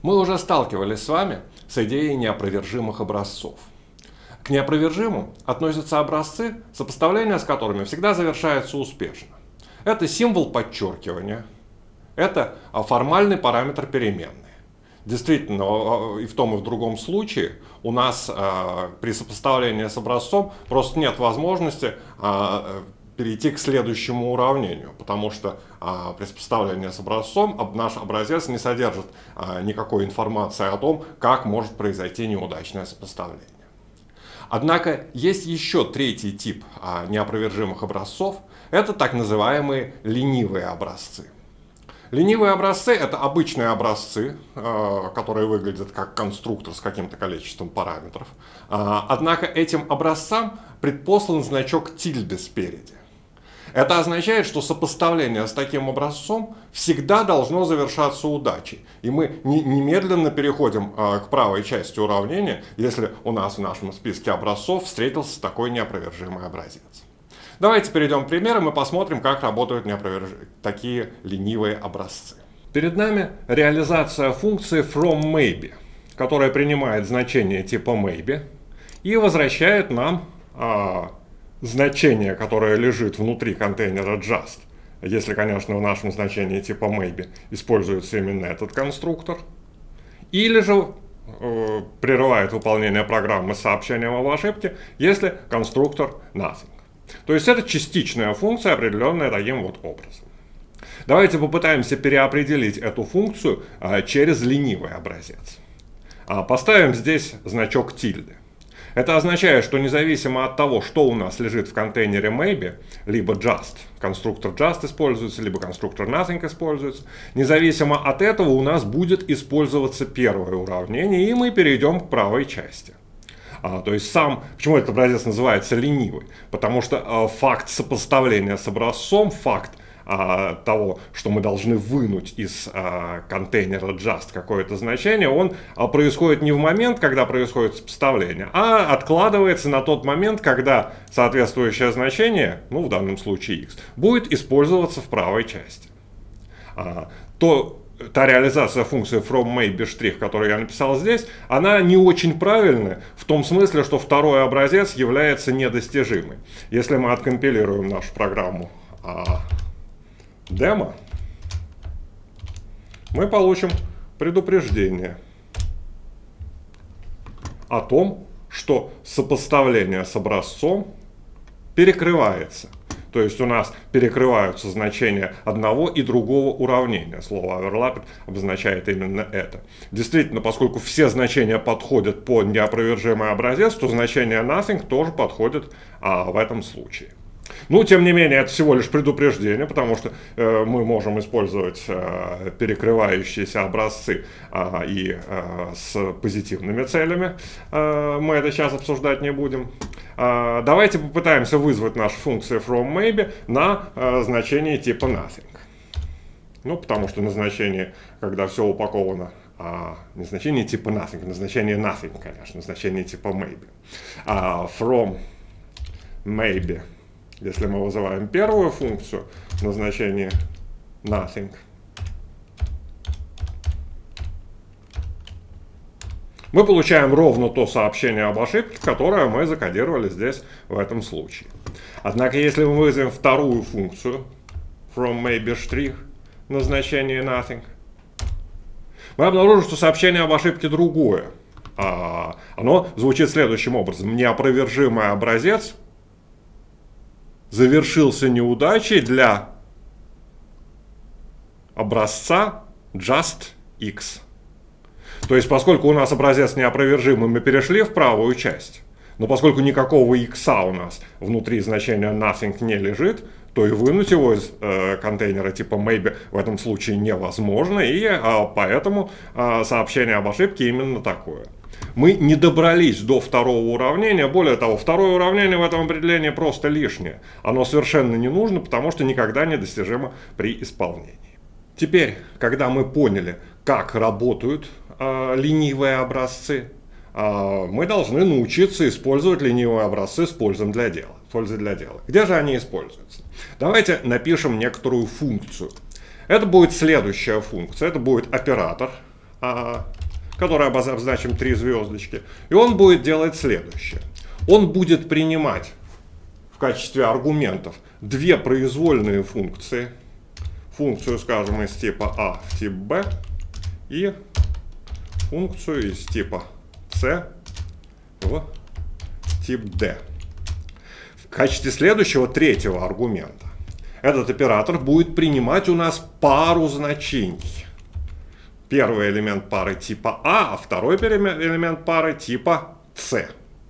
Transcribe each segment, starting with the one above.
Мы уже сталкивались с вами с идеей неопровержимых образцов. К неопровержимым относятся образцы, сопоставление с которыми всегда завершается успешно. Это символ подчеркивания, это формальный параметр переменной. Действительно, и в том, и в другом случае у нас при сопоставлении с образцом просто нет возможности перейти к следующему уравнению, потому что при сопоставлении с образцом наш образец не содержит никакой информации о том, как может произойти неудачное сопоставление. Однако есть еще третий тип неопровержимых образцов, это так называемые ленивые образцы. Ленивые образцы – это обычные образцы, которые выглядят как конструктор с каким-то количеством параметров. Однако этим образцам предпослан значок тильды спереди. Это означает, что сопоставление с таким образцом всегда должно завершаться удачей. И мы немедленно переходим к правой части уравнения, если у нас в нашем списке образцов встретился такой неопровержимый образец. Давайте перейдем к примерам и посмотрим, как работают такие ленивые образцы. Перед нами реализация функции FromMaybe, которая принимает значение типа maybe и возвращает нам значение, которое лежит внутри контейнера just. Если, конечно, в нашем значении типа maybe используется именно этот конструктор. Или же прерывает выполнение программы с сообщением об ошибке, если конструктор nothing. То есть это частичная функция, определенная таким вот образом. Давайте попытаемся переопределить эту функцию через ленивый образец. Поставим здесь значок тильды. Это означает, что независимо от того, что у нас лежит в контейнере maybe, либо just, конструктор just используется, либо конструктор nothing используется, независимо от этого у нас будет использоваться первое уравнение, и мы перейдем к правой части. То есть почему этот образец называется ленивый? Потому что факт сопоставления с образцом, факт того, что мы должны вынуть из контейнера just какое-то значение, он происходит не в момент, когда происходит сопоставление, а откладывается на тот момент, когда соответствующее значение, ну в данном случае x, будет использоваться в правой части. Та реализация функции FromMaybe', которую я написал здесь, она не очень правильная, в том смысле, что второй образец является недостижимый. Если мы откомпилируем нашу программу демо, мы получим предупреждение о том, что сопоставление с образцом перекрывается. То есть у нас перекрываются значения одного и другого уравнения. Слово overlapped обозначает именно это. Действительно, поскольку все значения подходят под неопровержимый образец, то значение nothing тоже подходит в этом случае. Ну, тем не менее, это всего лишь предупреждение, потому что мы можем использовать перекрывающиеся образцы и с позитивными целями. Мы это сейчас обсуждать не будем. Давайте попытаемся вызвать нашу функцию FromMaybe на значение типа nothing. Ну, потому что на значении, когда все упаковано, не значение типа nothing, на значение nothing, конечно, значение типа maybe. FromMaybe. Если мы вызываем первую функцию на значение nothing, мы получаем ровно то сообщение об ошибке, которое мы закодировали здесь в этом случае. Однако, если мы вызовем вторую функцию FromMaybe' на значение nothing, мы обнаружим, что сообщение об ошибке другое. Оно звучит следующим образом. Неопровержимый образец завершился неудачей для образца just x. То есть, поскольку у нас образец неопровержимый, мы перешли в правую часть. Но поскольку никакого x у нас внутри значения nothing не лежит, то и вынуть его из контейнера типа maybe в этом случае невозможно. И поэтому сообщение об ошибке именно такое. Мы не добрались до второго уравнения. Более того, второе уравнение в этом определении просто лишнее. Оно совершенно не нужно, потому что никогда не достижимо при исполнении. Теперь, когда мы поняли, как работают ленивые образцы, мы должны научиться использовать ленивые образцы с пользой для дела. Где же они используются? Давайте напишем некоторую функцию. Это будет следующая функция. Это будет оператор который обозначим 3 звездочки. И он будет делать следующее. Он будет принимать в качестве аргументов 2 произвольные функции. Функцию, скажем, из типа А в тип B и функцию из типа C в тип D. В качестве следующего 3-го аргумента этот оператор будет принимать у нас пару значений. Первый элемент пары типа А, а второй элемент пары типа С.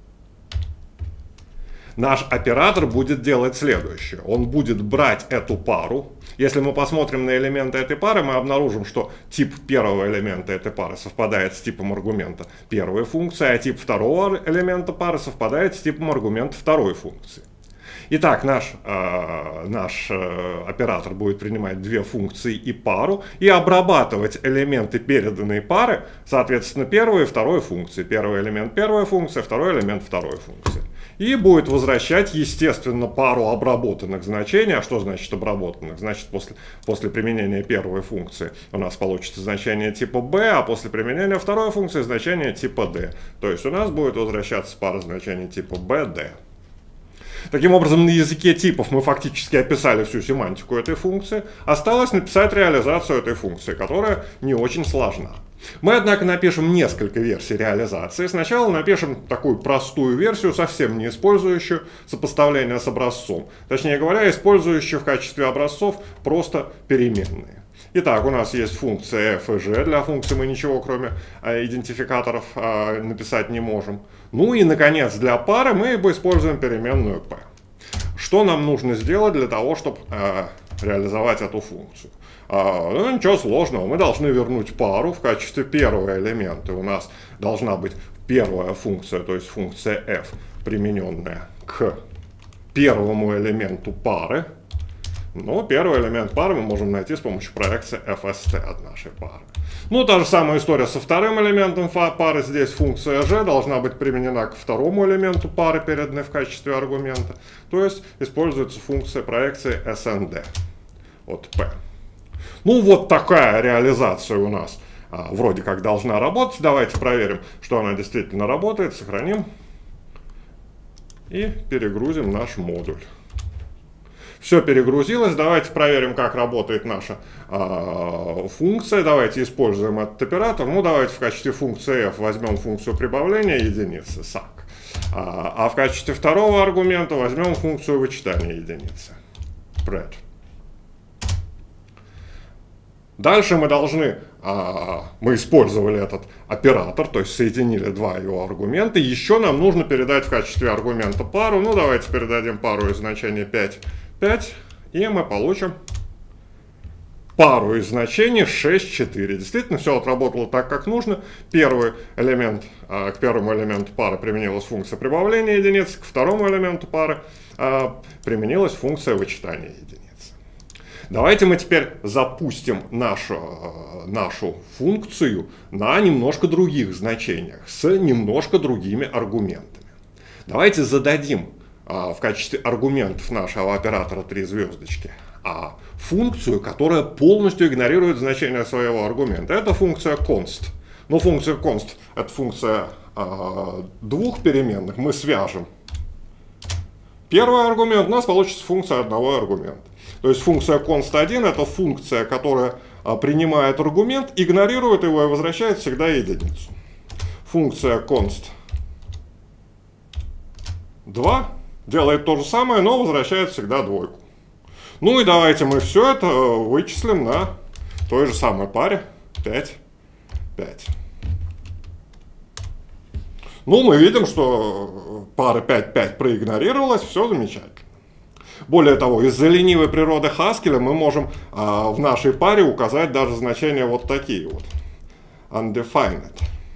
Наш оператор будет делать следующее. Он будет брать эту пару. Если мы посмотрим на элементы этой пары, мы обнаружим, что тип первого элемента этой пары совпадает с типом аргумента первой функции, а тип второго элемента пары совпадает с типом аргумента второй функции. Итак, наш оператор будет принимать 2 функции и пару и обрабатывать элементы переданной пары, соответственно, первой и второй функции. Первый элемент первой функции, второй элемент второй функции. И будет возвращать, естественно, пару обработанных значений. А что значит обработанных? Значит, после применения первой функции у нас получится значение типа b, а после применения второй функции значение типа d. То есть у нас будет возвращаться пара значений типа b, d. Таким образом, на языке типов мы фактически описали всю семантику этой функции. Осталось написать реализацию этой функции, которая не очень сложна. Мы, однако, напишем несколько версий реализации. Сначала напишем такую простую версию, совсем не использующую сопоставление с образцом. Точнее говоря, использующую в качестве образцов просто переменные. Итак, у нас есть функция f и g. Для функции мы ничего, кроме идентификаторов, написать не можем. Ну и, наконец, для пары мы используем переменную p. Что нам нужно сделать для того, чтобы реализовать эту функцию? Ну, ничего сложного. Мы должны вернуть пару в качестве первого элемента. У нас должна быть первая функция, то есть функция f, примененная к первому элементу пары. Но первый элемент пары мы можем найти с помощью проекции fst от нашей пары. Ну, та же самая история со вторым элементом пары. Здесь функция g должна быть применена к второму элементу пары, переданной в качестве аргумента. То есть используется функция проекции snd от p. Ну, вот такая реализация у нас вроде как должна работать. Давайте проверим, что она действительно работает. Сохраним и перегрузим наш модуль. Все перегрузилось. Давайте проверим, как работает наша функция. Давайте используем этот оператор. Ну, давайте в качестве функции f возьмем функцию прибавления единицы, sac. А в качестве второго аргумента возьмем функцию вычитания единицы, pred. Дальше мы должны, мы использовали этот оператор, то есть соединили 2 его аргумента. Еще нам нужно передать в качестве аргумента пару. Ну, давайте передадим пару из значения 5, 5, и мы получим пару из значений 6, 4. Действительно, все отработало так, как нужно. Первый элемент, к первому элементу пары применилась функция прибавления единиц, к второму элементу пары применилась функция вычитания единиц. Давайте мы теперь запустим нашу функцию на немножко других значениях, с немножко другими аргументами. Давайте зададим в качестве аргументов нашего оператора 3 звездочки функцию, которая полностью игнорирует значение своего аргумента. Это функция const. Но функция const — это функция 2 переменных. Мы свяжем первый аргумент, у нас получится функция одного аргумента. То есть функция const1 — это функция, которая принимает аргумент, игнорирует его и возвращает всегда единицу. Функция const2 делает то же самое, но возвращает всегда двойку. Ну и давайте мы все это вычислим на той же самой паре 5, 5. Ну, мы видим, что пара 5, 5 проигнорировалась, все замечательно. Более того, из-за ленивой природы Haskell мы можем в нашей паре указать даже значения вот такие вот. Undefined.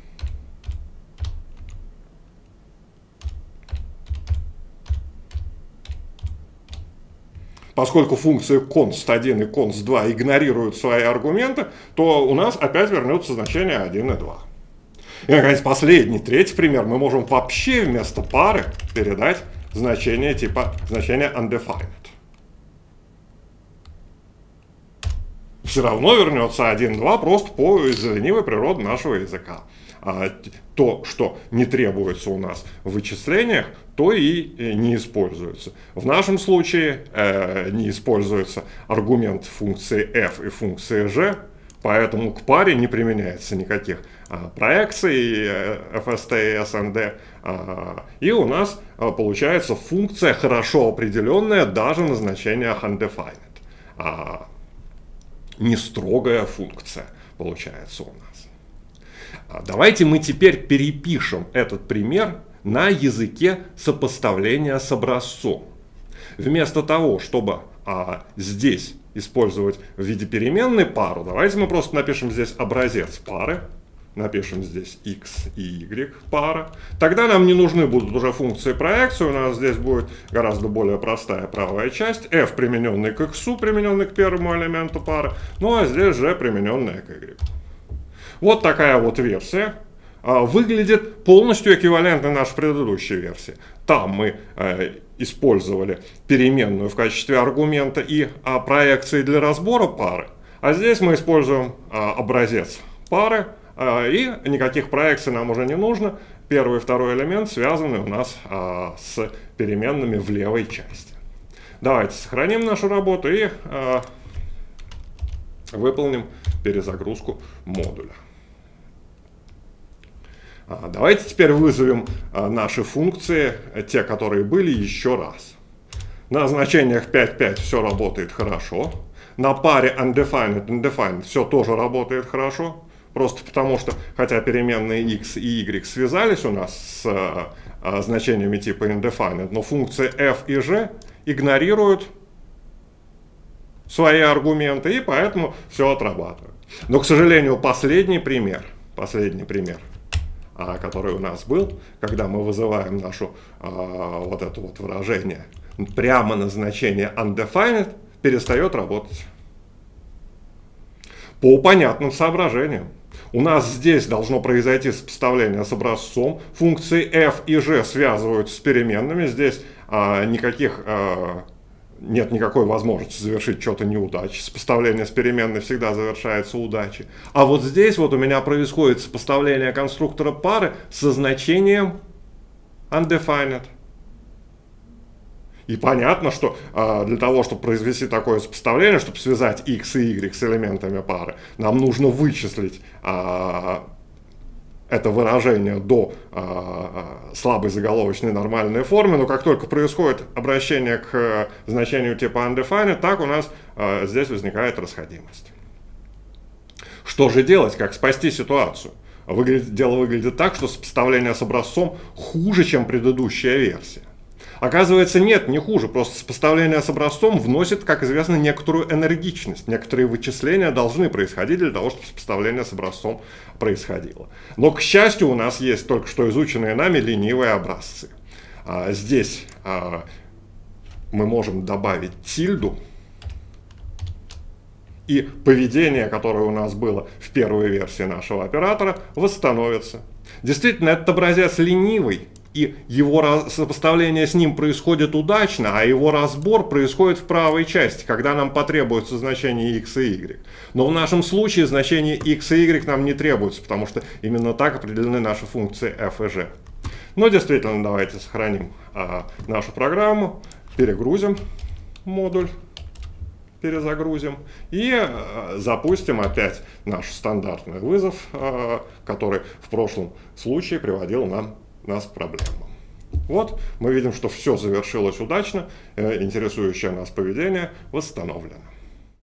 Поскольку функции const1 и const2 игнорируют свои аргументы, то у нас опять вернется значение 1 и 2. И, наконец, последний, третий пример. Мы можем вообще вместо пары передать значение типа undefined. все равно вернется 1-2 просто из-за ленивой природы нашего языка. То, что не требуется у нас в вычислениях, то и не используется. В нашем случае не используется аргумент функции f и функции g, поэтому к паре не применяется никаких проекций fst и snd, и у нас получается функция хорошо определенная даже на значениях undefined. Не строгая функция получается у нас. Давайте мы теперь перепишем этот пример на языке сопоставления с образцом. Вместо того, чтобы здесь использовать в виде переменной пару, давайте мы просто напишем здесь образец пары. Напишем здесь x и y пара. Тогда нам не нужны будут уже функции проекции. У нас здесь будет гораздо более простая правая часть. F примененный к x, примененный к первому элементу пары. Ну а здесь g примененная к y. Вот такая вот версия. Выглядит полностью эквивалентной нашей предыдущей версии. Там мы использовали переменную в качестве аргумента и проекции для разбора пары. А здесь мы используем образец пары. И никаких проекций нам уже не нужно. Первый и второй элемент связаны у нас с переменными в левой части. Давайте сохраним нашу работу и выполним перезагрузку модуля. Давайте теперь вызовем наши функции, те, которые были, еще раз. На значениях 5,5 все работает хорошо. На паре undefined все тоже работает хорошо. Просто потому, что, хотя переменные x и y связались у нас с значениями типа indefinite, но функции f и g игнорируют свои аргументы, и поэтому все отрабатывают. Но, к сожалению, последний пример, который у нас был, когда мы вызываем нашу вот это вот выражение прямо на значение undefined, перестает работать. По понятным соображениям. У нас здесь должно произойти сопоставление с образцом. Функции f и g связываются с переменными. Здесь нет никакой возможности завершить что-то неудачей. Сопоставление с переменной всегда завершается удачей. А вот здесь вот у меня происходит сопоставление конструктора пары со значением undefined. И понятно, что для того, чтобы произвести такое сопоставление, чтобы связать x и y с элементами пары, нам нужно вычислить это выражение до слабой заголовочной нормальной формы, но как только происходит обращение к значению типа undefined, так у нас здесь возникает расходимость. Что же делать, как спасти ситуацию? Дело выглядит так, что сопоставление с образцом хуже, чем предыдущая версия. Оказывается, нет, не хуже, просто сопоставление с образцом вносит, как известно, некоторую энергичность. Некоторые вычисления должны происходить для того, чтобы сопоставление с образцом происходило. Но, к счастью, у нас есть только что изученные нами ленивые образцы. Здесь мы можем добавить тильду, и поведение, которое у нас было в первой версии нашего оператора, восстановится. Действительно, этот образец ленивый, и его сопоставление с ним происходит удачно, а его разбор происходит в правой части, когда нам потребуется значение x и y. Но в нашем случае значение x и y нам не требуется, потому что именно так определены наши функции f и g. Но действительно, давайте сохраним нашу программу, перегрузим модуль, перезагрузим и запустим опять наш стандартный вызов, который в прошлом случае приводил нас к проблемам. Вот мы видим, что все завершилось удачно, интересующее нас поведение восстановлено.